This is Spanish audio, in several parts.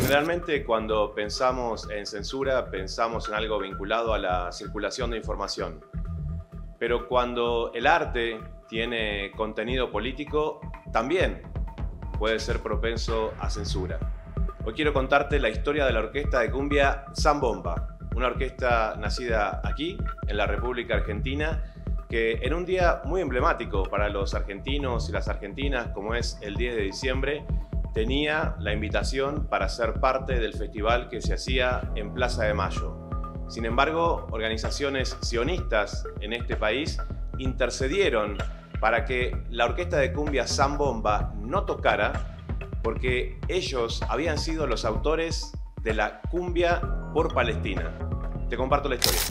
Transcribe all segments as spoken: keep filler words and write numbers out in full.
Generalmente cuando pensamos en censura, pensamos en algo vinculado a la circulación de información. Pero cuando el arte tiene contenido político, también puede ser propenso a censura. Hoy quiero contarte la historia de la orquesta de cumbia Zambomba, una orquesta nacida aquí, en la República Argentina, que en un día muy emblemático para los argentinos y las argentinas, como es el diez de diciembre, tenía la invitación para ser parte del festival que se hacía en Plaza de Mayo. Sin embargo, organizaciones sionistas en este país intercedieron para que la orquesta de cumbia Zambomba no tocara, porque ellos habían sido los autores de la cumbia por Palestina. Te comparto la historia.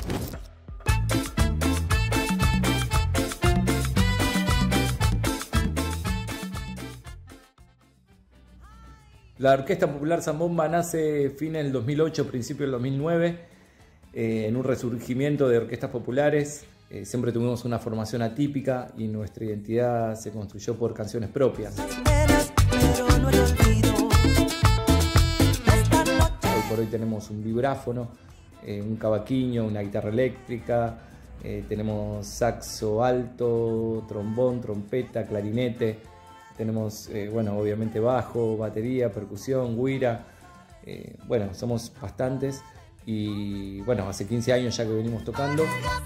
La Orquesta Popular Zambomba nace fines del dos mil ocho, principio del dos mil nueve, eh, en un resurgimiento de orquestas populares. Eh, siempre tuvimos una formación atípica y nuestra identidad se construyó por canciones propias. Hoy por hoy tenemos un vibráfono, eh, un cavaquinho, una guitarra eléctrica, eh, tenemos saxo alto, trombón, trompeta, clarinete. Tenemos, eh, bueno, obviamente bajo, batería, percusión, güira. Eh, bueno, somos bastantes y, bueno, hace quince años ya que venimos tocando.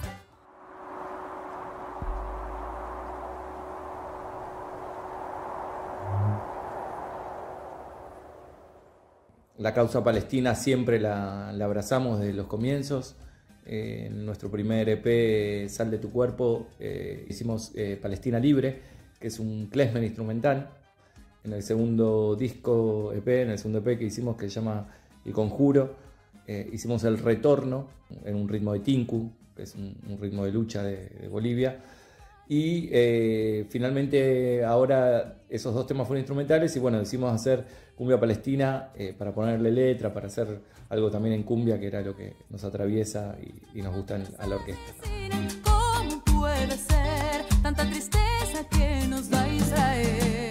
La causa palestina siempre la, la abrazamos desde los comienzos. Eh, en nuestro primer E P, Sal de tu cuerpo, eh, hicimos eh, Palestina Libre, que es un klezmer instrumental. En el segundo disco E P, en el segundo E P que hicimos, que se llama El Conjuro, eh, hicimos El Retorno, en un ritmo de tinku, que es un, un ritmo de lucha de, de Bolivia. Y eh, finalmente ahora esos dos temas fueron instrumentales y bueno, decidimos hacer cumbia palestina eh, para ponerle letra, para hacer algo también en cumbia, que era lo que nos atraviesa y, y nos gusta a la orquesta. ¿Cómo puede ser tanta tristeza que nos da Israel?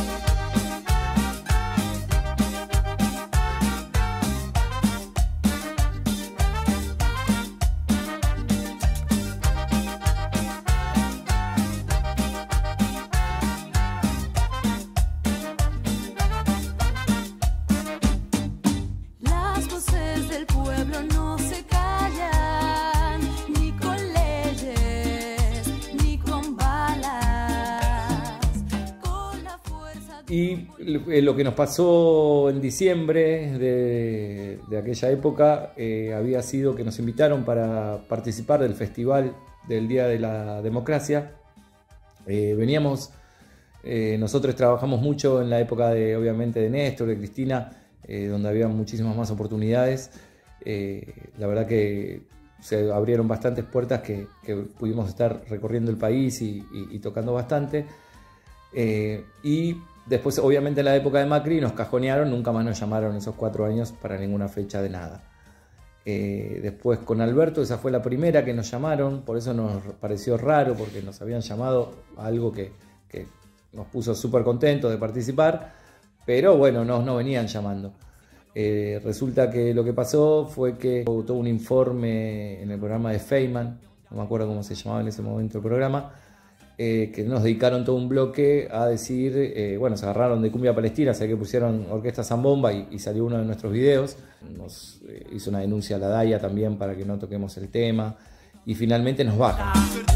Las voces del pueblo no se callan, ni con leyes, ni con balas, con la fuerza de... Y lo que nos pasó en diciembre de, de aquella época eh, había sido que nos invitaron para participar del festival del Día de la Democracia. Eh, veníamos, eh, nosotros trabajamos mucho en la época de, obviamente, de Néstor, de Cristina, eh, donde había muchísimas más oportunidades. Eh, la verdad que se abrieron bastantes puertas que, que pudimos estar recorriendo el país y, y, y tocando bastante. Eh, y después, obviamente, en la época de Macri nos cajonearon, nunca más nos llamaron esos cuatro años para ninguna fecha de nada. Eh, después con Alberto, esa fue la primera que nos llamaron, por eso nos pareció raro, porque nos habían llamado a algo que, que nos puso súper contentos de participar, pero bueno, no nos venían llamando. Eh, resulta que lo que pasó fue que hubo todo un informe en el programa de Feynman, no me acuerdo cómo se llamaba en ese momento el programa, Eh, que nos dedicaron todo un bloque a decir, eh, bueno, se agarraron de cumbia palestina, o sea que pusieron Orquesta Zambomba y, y salió uno de nuestros videos. Nos eh, hizo una denuncia a la DAIA también para que no toquemos el tema y finalmente nos bajan.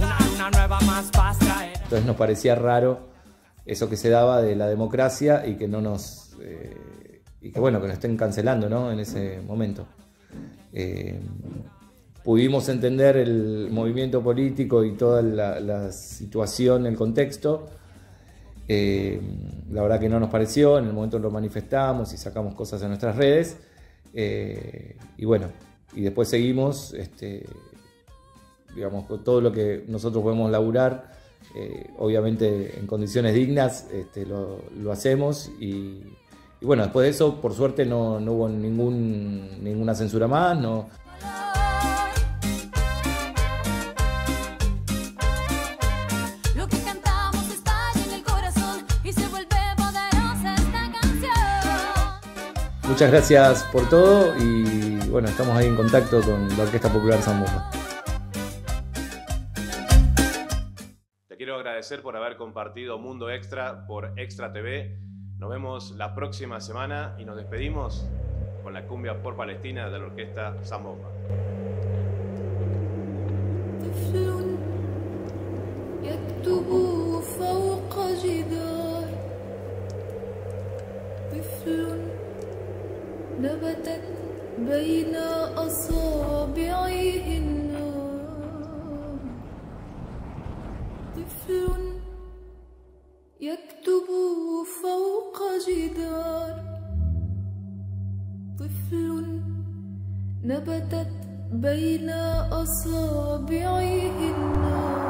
Entonces nos parecía raro eso que se daba de la democracia y que no nos eh, y que bueno, que nos estén cancelando, ¿no? En ese momento. Eh, Pudimos entender el movimiento político y toda la, la situación, el contexto. Eh, la verdad que no nos pareció, en el momento lo manifestamos y sacamos cosas en nuestras redes. Eh, y bueno, y después seguimos, este, digamos, con todo lo que nosotros podemos laburar, eh, obviamente en condiciones dignas, este, lo, lo hacemos. Y, y bueno, después de eso, por suerte, no, no hubo ningún, ninguna censura más. No. muchas gracias por todo y bueno, estamos ahí en contacto con la Orquesta Popular Zambomba. Te quiero agradecer por haber compartido Mundo Extra por Extra T V. Nos vemos la próxima semana y nos despedimos con la cumbia por Palestina de la Orquesta Zambomba. يكتب فوق جدار طفل نبتت بين أصابعه النار طفل يكتب فوق جدار طفل نبتت بين أصابعه النار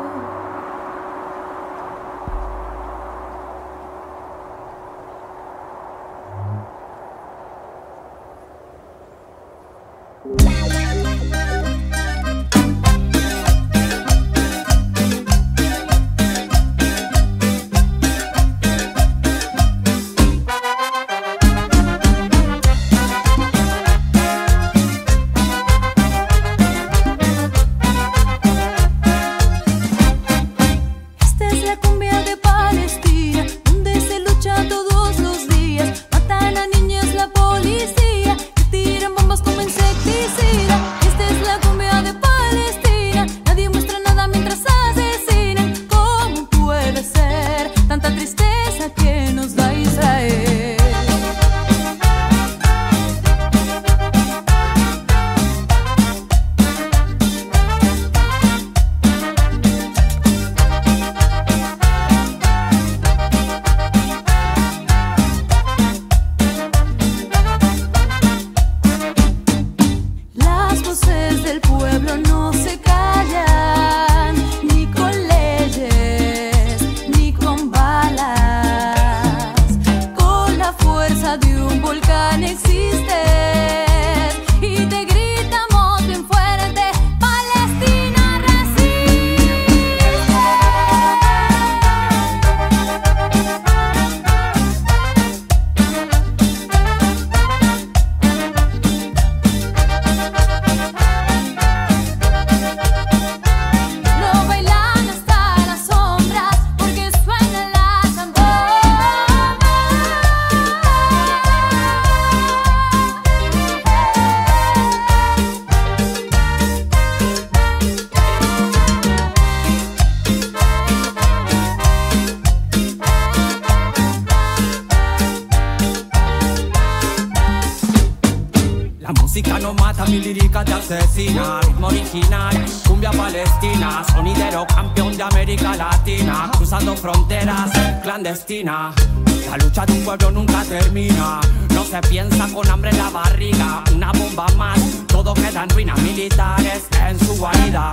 música no mata, mi lírica te asesina. Ritmo original, cumbia palestina. Sonidero campeón de América Latina. Cruzando fronteras, clandestina. La lucha de un pueblo nunca termina. No se piensa con hambre en la barriga. Una bomba más, todo queda en ruinas. Militares en su guarida.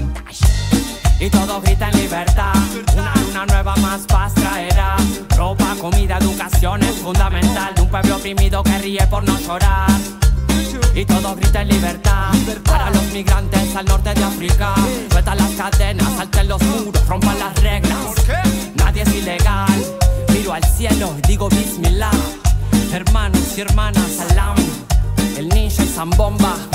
Y todos gritan libertad. Una luna nueva más paz traerá. Ropa, comida, educación es fundamental. De un pueblo oprimido que ríe por no llorar. Y todos gritan libertad. Para los migrantes al norte de África. Sueltan las cadenas, salten los muros, rompan las reglas. Nadie es ilegal. Miro al cielo y digo Bismillah. Hermanos y hermanas, salam. El ninja y Zambomba.